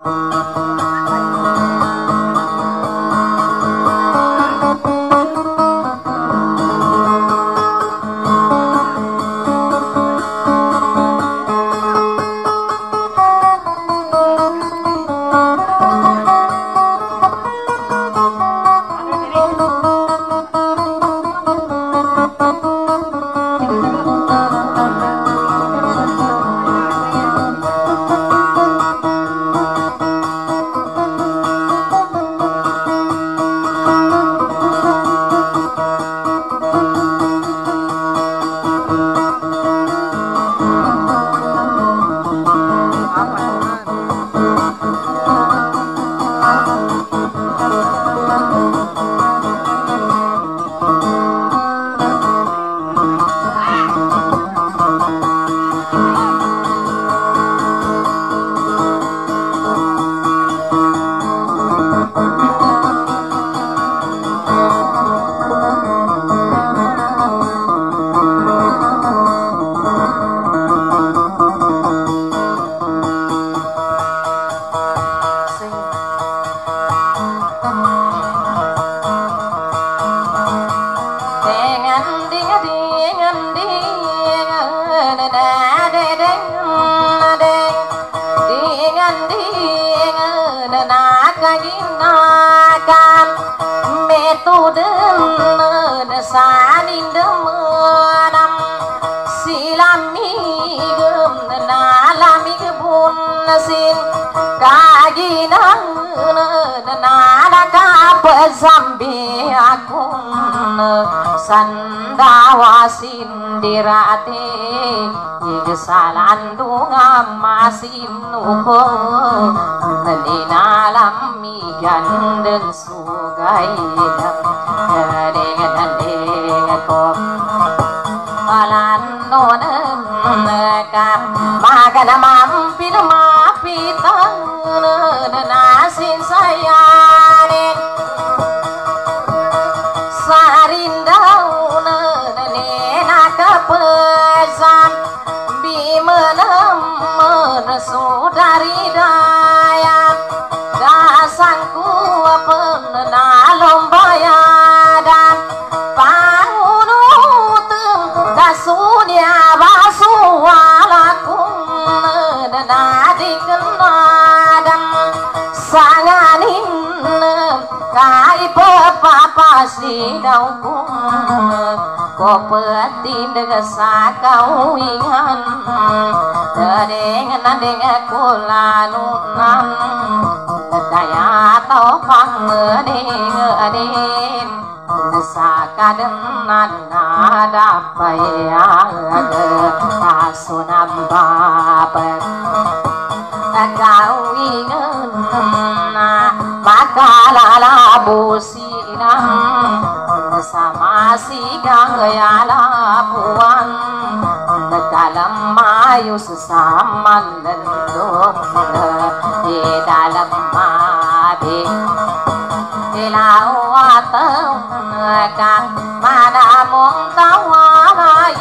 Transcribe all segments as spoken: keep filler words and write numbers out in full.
Sandawa sindirate igsalan dunga masinuko nalinalam migandeng sugay dengan dengan ko palanonem ka magana mampir mapitan nasin sayane Sudari daya dasangku penalomba dan pangunutum dasunya basualakum nadi kenadan sanganin kai pepapa sidaukum kopetin degasa kauingan dengan dengan kulanunan daya topang mendengarin sakadenan nada payah kasunam bapak kau ingin makalala businan sama si gaya lapuan dalam mayu sesama lendung di dalam mati dilawatan kan mana muntawai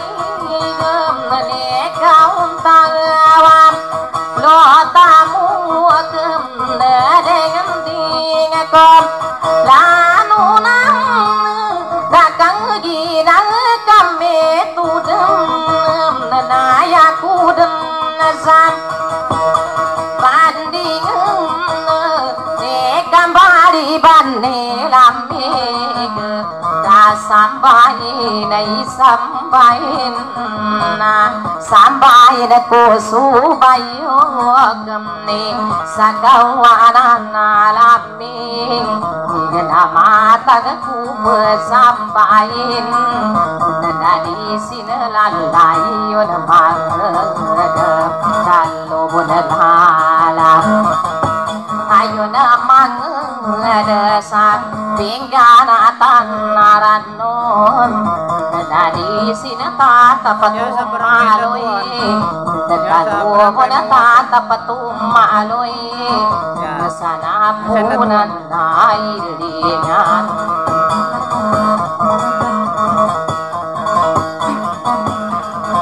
menikah untawan lo tamu kem dengan dingkom lanunam dakang ginang kami tudem naya kudem nazam banding nekam bari banne lambig sampai nai sampai na sampai ko subayo gamne sakawanan alaming mata ku sampai dari sinalalayo na mga kalau bunalam ayo na mga sa pingganatan naranon dari sinatatapat umaloy nagkaluwa mo na tatapat umaloy sana punan na ilingan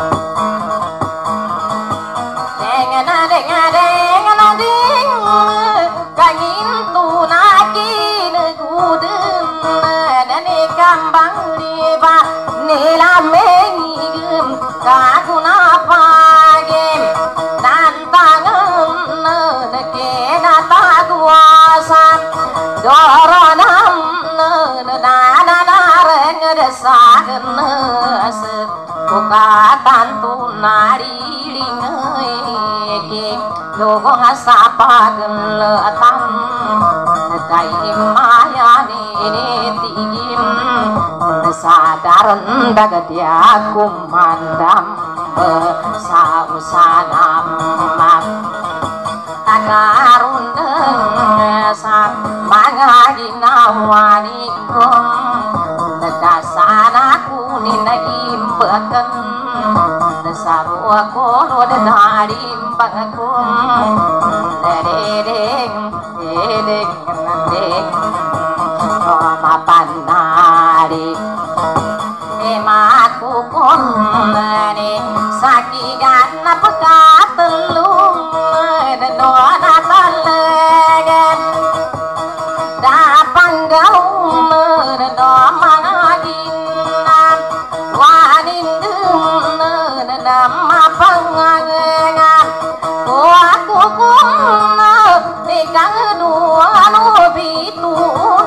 dengan dengan dengan ke na ta kuasa doronam na na na reng desa genes ukatan tu nari ke logo hasapa gelatan kai maya ni tigim sadaran dagadia kumandam sausanam takarun sang mangaginawan kum dasana kunin imbakan sarua kono darim bagakum dedeng dedeng dedeng ma panari emaku konane sakigan pekatelung dona talegan dapanggau do mangaginan wanindung nama pangangan aku kumna dekang dua no bitun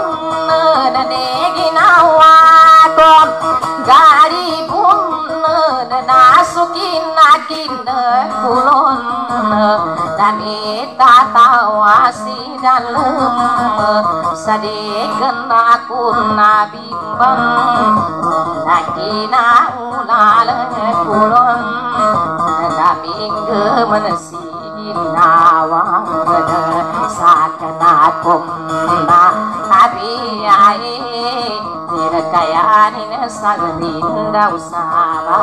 neginawakom gari pun nasukin nakin kulon dan ita tawasi dalam sadekan aku nabimbang nakina ulal kulon daming gemesin nawang sakanakum na abi ai dirkayanin sagrin dausaba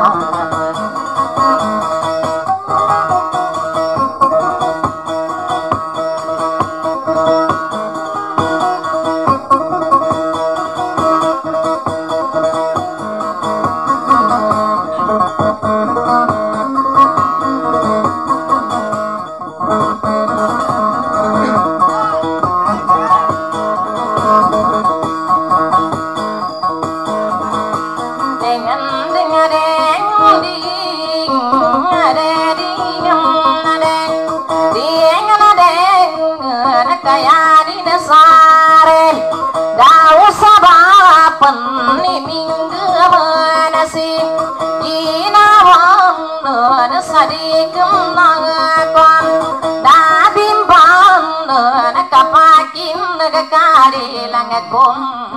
sadikum nangakon dabimban nakapakin nagakari langakom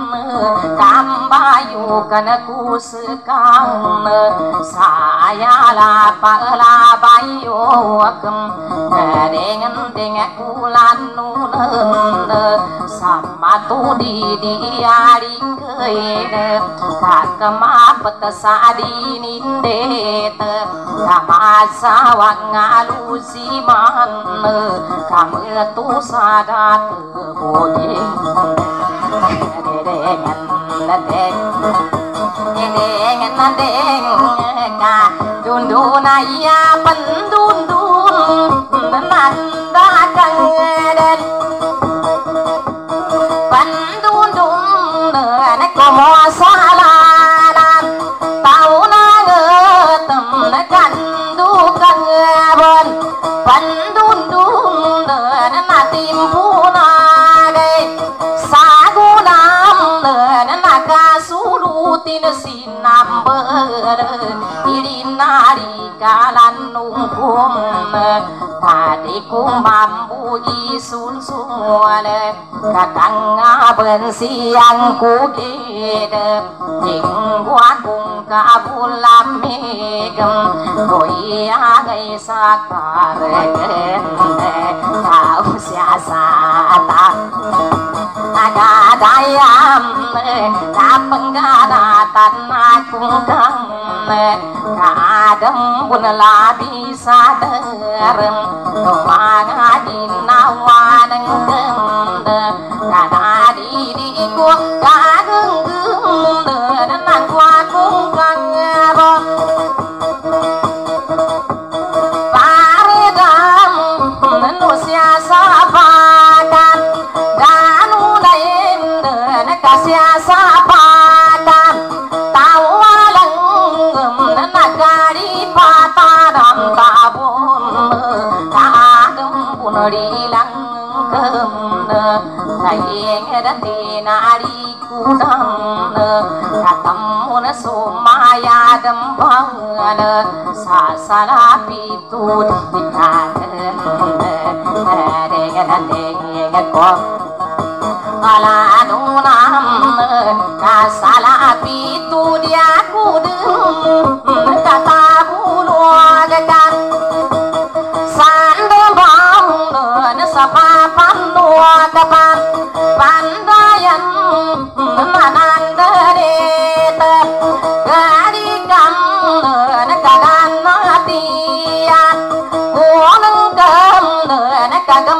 kambayu kanaku sekang saya lapa labayo akem dengan dengan kulan nunen sama tu di diaring kene kakama petasadi nindet sama sawang alusi man kamu tu sadat boye dengan dengan dengan dengan dunduna ya pendundun nanda kangen pendundun nak komo salalan tahu nangetem kandu kangen pendundun natimpuna sulutin sinamber irinari kalan nungkum tadi ku mampu isun suale kakang ngaben siang ku gede tingwa kung kabulam megem doi agai sakaregen kau siasata ada dayam kapengganatan akung kang kadem pun labi saderen tumangadin nawaneng gende kada diriku kageng gende nang akung kang paredam manusia sabakan siasa padan tawalang nagari patadan tabun kadem pun rila kemne Kaing dan ari kudang Katamu na sumaya dembang Sasana pitu dikane Dengan dengan kok Aladunam kasala pitu dia kudeng kata bulu agakan sandebang sapa panu agapan pandayan manang derete gadikan nekagan natian kuneng kem nekagem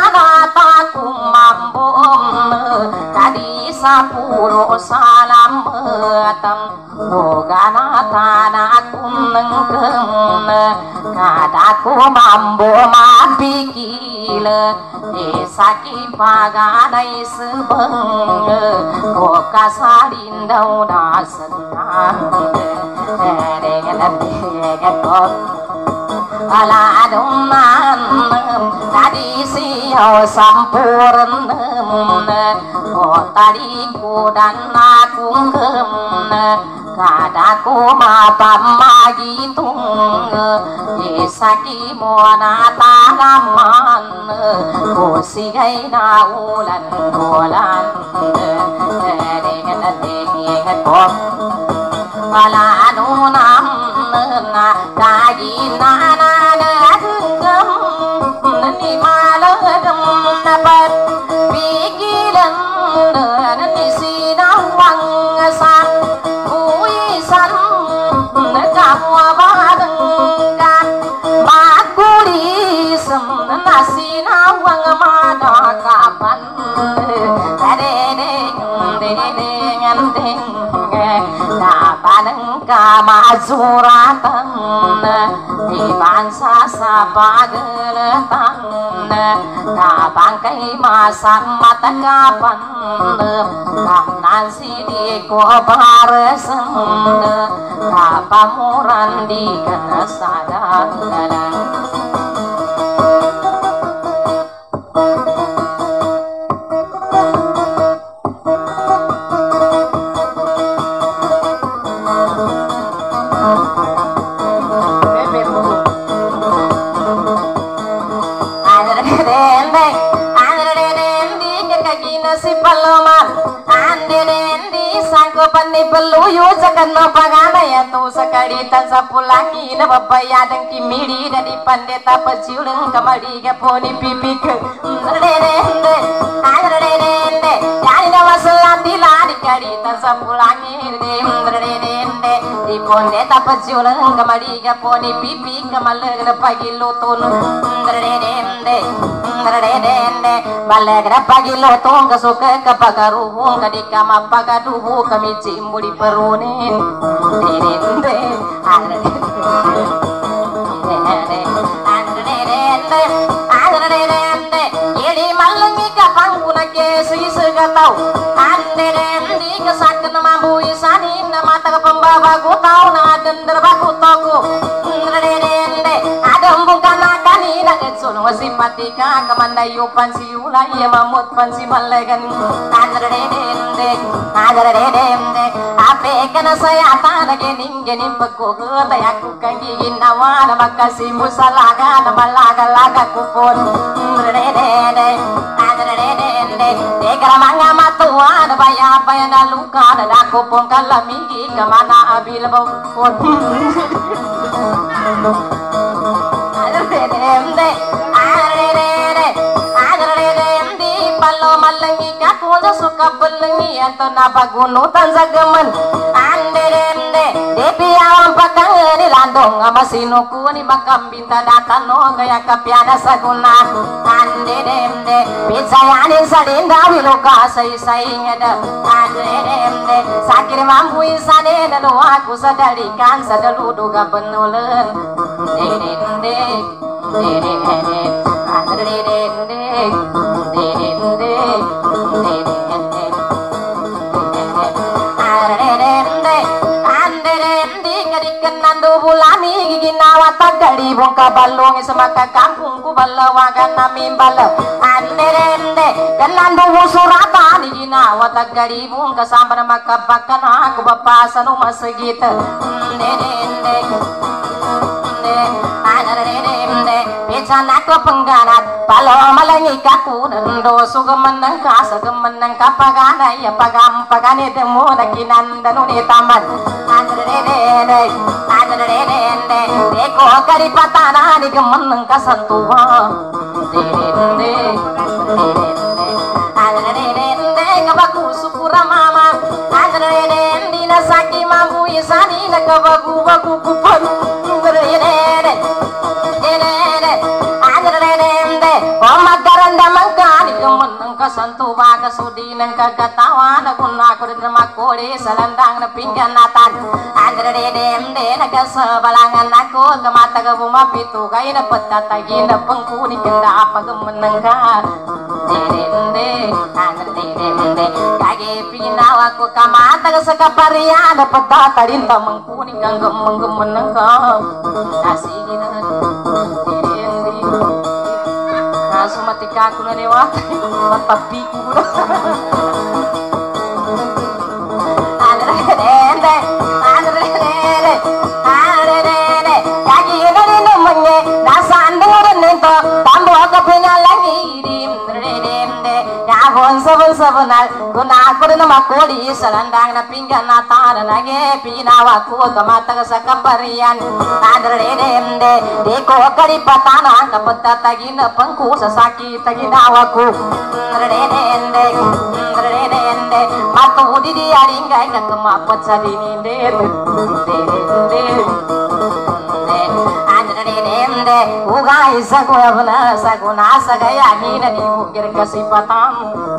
Sapuro salam betam Nogana tanah kuneng kemne Kadaku mambo mapikile Esaki paganai sebeng Koka salindau da senang Dengan dengan kok Aladungan tadi siau sampurnem oh tadi kudan aku kemne kadaku mapam magitung esaki mona tanaman kusigai na ulan ulan dengan dengan kok aladunam na kagina dapat pikiran dan sinawang san buisan kamu abadengkan makulisem nasinawang mana kapan dedeng dedeng deng kapan kamazuratan di bangsa sapageletan bangkai masa mata kapan nasi di kobaresen kapamuran di kesadan Pani beluyu jakan no pagana ya tu sakari tan sapulangi na babaya dan kimiri dari pandeta pejiuleng kamari ga poni pipi ke rere de rere de yani na wasalati la di kari tan sapulangi de rere de di pandeta pejiuleng kamari ga poni pipi kamalega pagi lotun rere de rere de balega pagi lotun kasuka kapagaru kadika mapagaduhu kami cimbuli perunin dirinde andrende yedi malangi kapang punake segi segatau andrende kesaken mambu isani mata ke pembawa ku tau na dender baku toko andrende adem bukan akani na etsun wasipatika kamandayu pansi ulai mamut pansi malegan andrende andrende ape kana saya tanah gening gening peko tayaku kangi ginawa makasih musalaga malaga laga kupon rede adrede dekara manga matua baya baya luka da kupon kalami kamana abil bopon adrede adrede adrede palo malangi kaku suka belengi atau nabagunu tanzagaman anderende depi awam pakang ni landong amasinu ku ni makam binta datano gaya kapiana saguna anderende pizayani sadinda wiloka sai sai ngada anderende sakir mampu isane dalu aku sadarikan sadalu duga benulen derende derende anderende derende bulami giginawa mata gali bongka balong semaka kampung ku balawagan nami bala anderende ganando surata digina wata gali bongka sambana maka bakana aku bapasanu masegita nerende nerende becana ko pengganat palo malangi kaku nando sugemeneng kasegemeneng kapagana ya pagam pagane demo nakinan danu ni tamat nerende nerende deko kari patana di gemeneng kasantua nerende nerende kabaku supura mama nerende dina saki mambu isani nakabagu bagu kupar nerende nerende nerende omagaran mangkani gemeneng kasantua kasudineng kagatawa naguna kudu makore salandang na pingganatan nerende nagasabalangan aku gamata gabuma pitu kay na patatagi na pangkuni kanda apa gemeneng ka nerende nerende kage pinawa ko kamata sa kapariya na patatarin ta mangkuni kang gemeng gemeneng ka nasigi na nerende asumatika ko na niwa matapi ko nerende nerende nerende kage nerende menye nasandung nento tambo ka pinalagi nerende yagon sabun sabunal guna kurna makoli salandang na pinggana tara nage pinawa ko kamata sa kaparian nerende deko kari patana kapata tagina pangku sa sakit taginawa ko nerende nerende matu di aringay na kamapat sa dininde nerende ugay sa kuwabna sa guna sa gayani na ni ukir kasipatam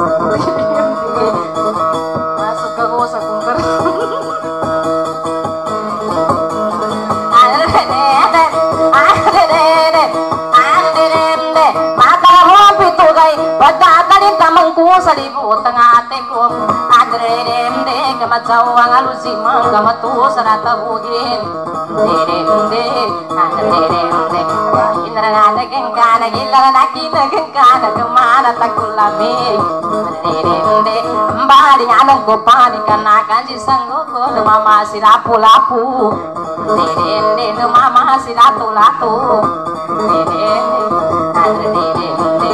masuk ke ko sa kungkar nerende nerende nerende mata mo pitugay badadari tamangku sa libu tengah teko nerende kamacawang alusima kamatu sarata bugin nerende nerende inrana gengkana gilana kina gengkana kemana takulami nerende mbali anong ko pani kana kanji sanggo ko mama silapu lapu nerende mama silatu latu nerende nerende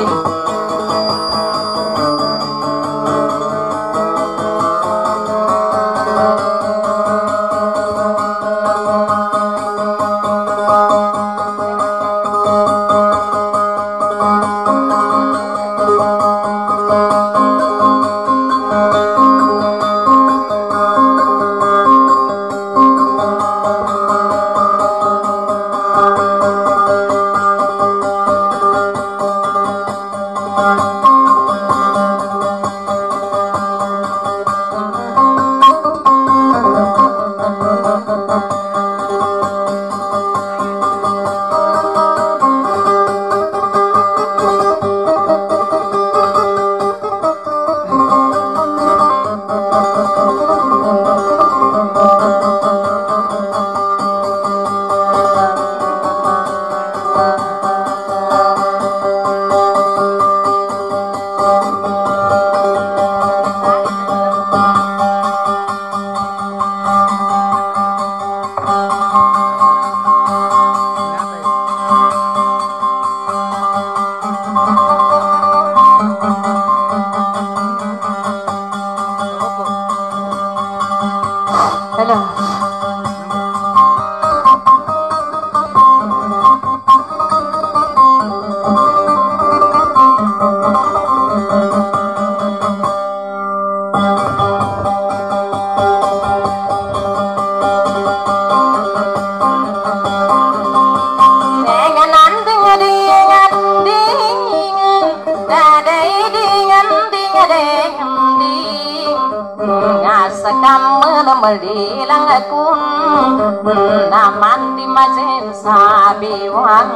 melilang akun naman di masin sabi wang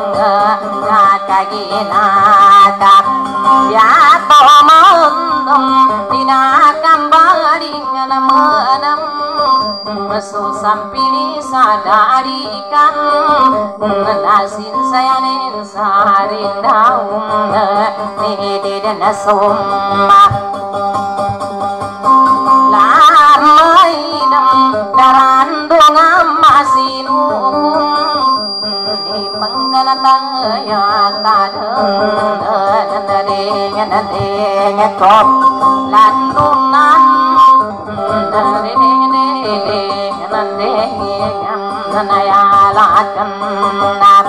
nakaginata ya to mandam dinakam baling namanam susampili sadarikan nasin sayanin sarindaum nede dan summa lamaidam darandung amasinum ni pengganataya tadeng nandeng nandeng kop landunan nandeng nandeng nandeng nanayalakan nap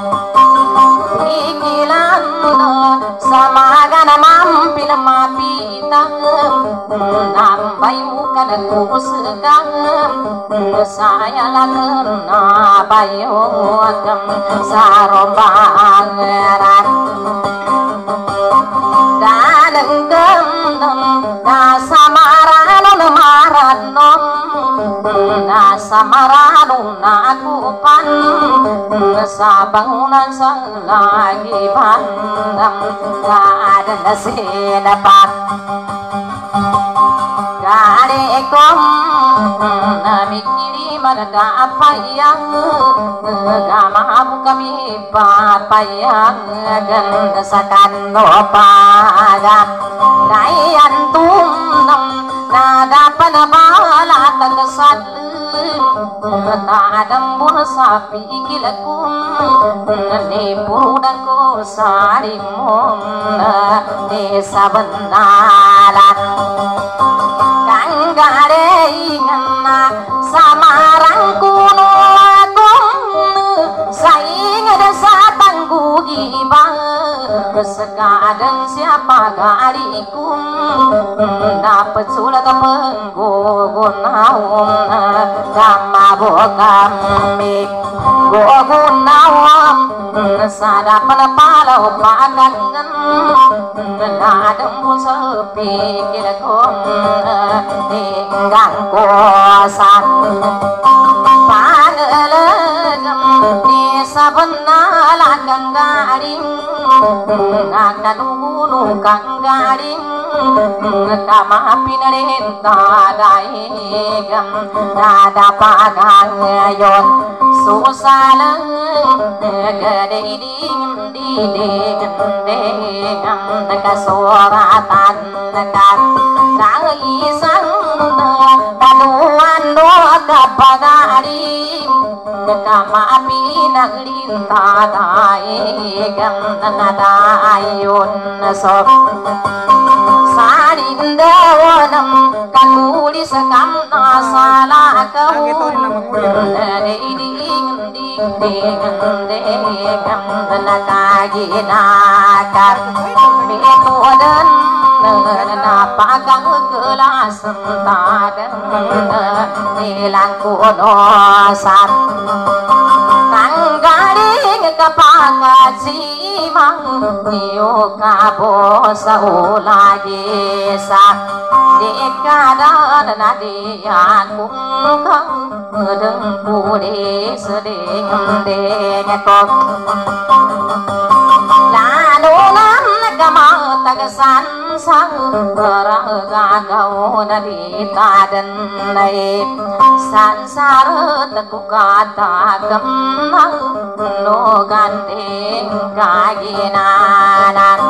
ikilan samagana mampil mapitang nambay muka dan kusekang saya laken nabayogam sarombangeran daneng gendeng nasamaranun maranom nasamaranun nakupan sabangunan selagi pandang gak ada nasedapat gadekom namikiri mana apa yang gamamu kami papayang dan sakan pada dayan tumnam nada panabala tagasad tadam sapi kilakum nipu dan ko sarimum desa bendaran kang gareingan samarang kuno agung saing desa tanggu gibang sekadang siapa garikum dapat sulat penggugunaum kama bokami gugunawam sadapan palau pagangan nadem pun sepi kirakum tinggang kosan panelegam di sabenalagang garing akan gunung kang garing kama pinarenta daigam nada pagayon susaleng gede ding ding dingam kasoratan kan nangisang kaduan do kapagaring kama pinalinta daigam nadayon sok sarindawanam kakulis kam nasala kau ding ding ding ding nakaginakar metodan napagang kelas tadan nilang kunosan tanggaring kapakasimang niyo kabosa ulagi sa dekadan na diyan kung kang medeng pudi seding ding kok lalunan kamatagasan sang gagaw na ditadan naib sansara takukatagam nang no ganting kaginanan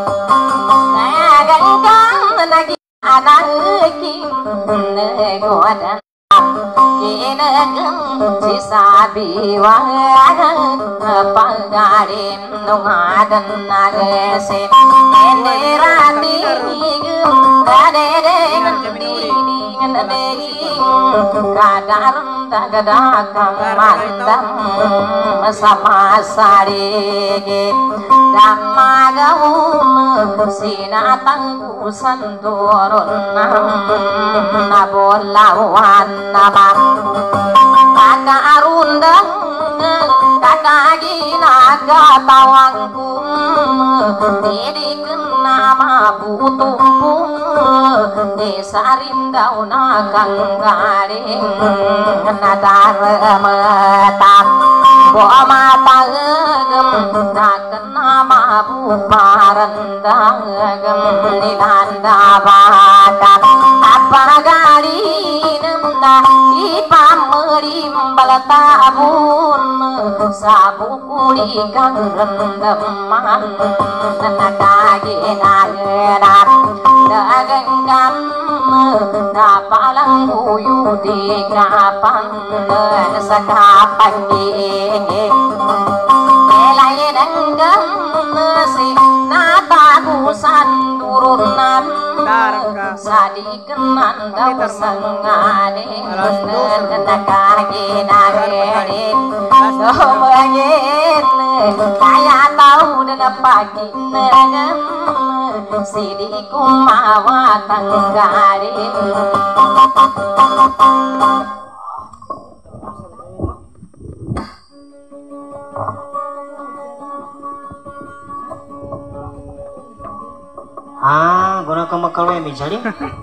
nagangkang nagi anakim negodan kinagam si sabiwagan pagarin nungadan nagesin endiratigum kadedengan didingan deging kadaram tagadakam mandam sama sarige damagawum sinatang kusan turun nabolawan nabak kakarundang kakaginagatawangkum didiken nama butumpung desarindaw na kanggaring nadaramatak buamatagam nakenama buparandagam nilandabatak apagalinam nah ipameulim balatabun sabukuli kang rendeman nakagenagenan dagenggam napalang buyu di kapan sakapan elay denggam si natagusan turunan sadikenan daw sangane nakaginagere domayen kaya tau na pagi nagam sidi kumawa tanggare ah guna ka makalwe mi jali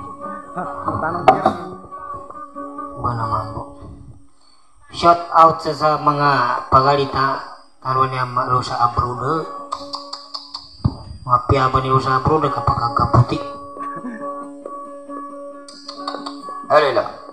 guna mambo shout out sa mga pagalita karon niya marusa abrude mga piyaban ni usa abrude kapag kaputi alila